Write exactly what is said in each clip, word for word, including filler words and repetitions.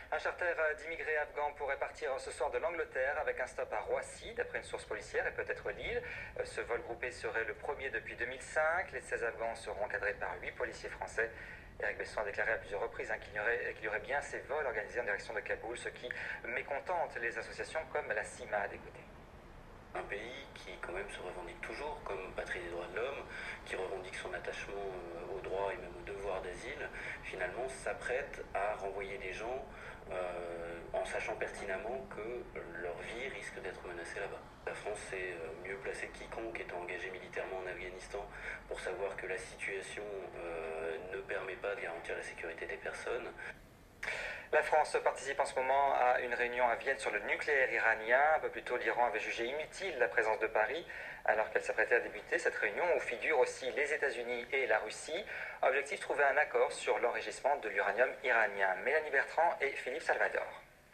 Un charter d'immigrés afghans pourrait partir ce soir de l'Angleterre avec un stop à Roissy, d'après une source policière, et peut-être Lille. Ce vol groupé serait le premier depuis deux mille cinq. Les seize Afghans seront encadrés par huit policiers français. Eric Besson a déclaré à plusieurs reprises hein, qu'il y, aurait, qu'il y aurait bien ces vols organisés en direction de Kaboul, ce qui mécontente les associations comme la CIMAD. Écoutez. Un pays qui quand même se revendique toujours comme patrie des droits de l'homme, qui revendique son attachement aux droits et même aux devoirs d'asile, finalement s'apprête à renvoyer des gens euh, en sachant pertinemment que leur vie risque d'être menacée là-bas. La France est mieux placée que quiconque étant engagée militairement en Afghanistan pour savoir que la situation euh, ne permet pas de garantir la sécurité des personnes. La France participe en ce moment à une réunion à Vienne sur le nucléaire iranien. Un peu plus tôt, l'Iran avait jugé inutile la présence de Paris, alors qu'elle s'apprêtait à débuter cette réunion où figurent aussi les États-Unis et la Russie. Objectif, trouver un accord sur l'enrichissement de l'uranium iranien. Mélanie Bertrand et Philippe Salvador.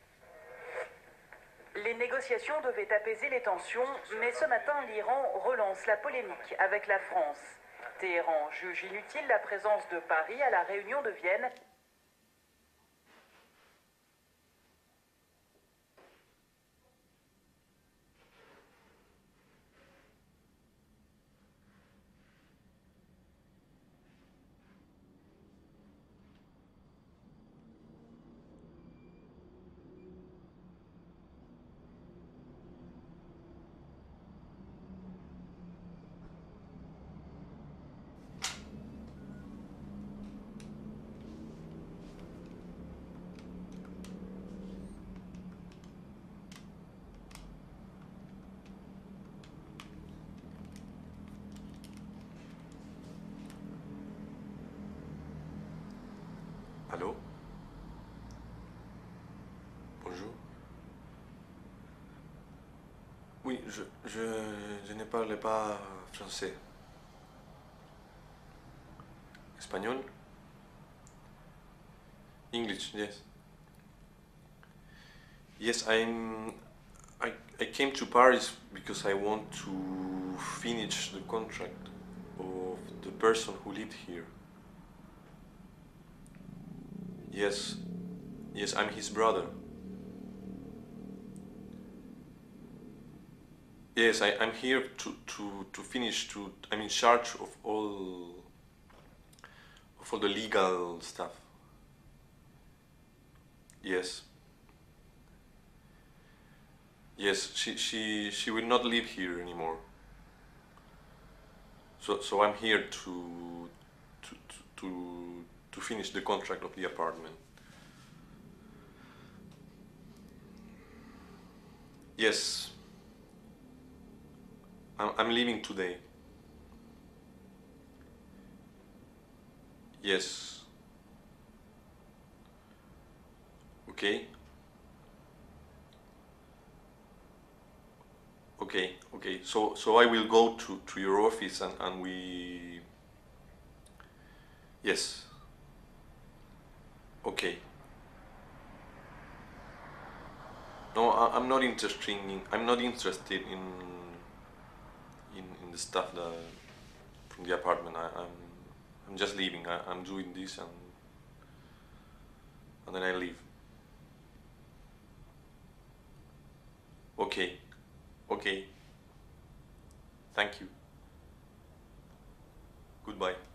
Les négociations devaient apaiser les tensions, mais ce matin, l'Iran relance la polémique avec la France. Téhéran juge inutile la présence de Paris à la réunion de Vienne. Allô? Bonjour. Oui, je, je, je ne parle pas français. Espagnol? English, yes. Yes, I'm. I, I came to Paris because I want to finish the contract of the person who lived here. Yes, yes, I'm his brother. Yes, I, I'm here to, to, to finish, to, I'm in charge of all, of all the legal stuff. Yes. Yes, she, she, she will not live here anymore. So, so I'm here to, to, to, to finish the contract of the apartment. Yes. I'm, I'm leaving today. Yes. Okay. Okay, okay. So, so I will go to, to your office and, and we... Yes. Okay. No, I, I'm not interested in. I'm not interested in. In, in the stuff that from the apartment. I, I'm. I'm just leaving. I, I'm doing this and. And then I leave. Okay. Okay. Thank you. Goodbye.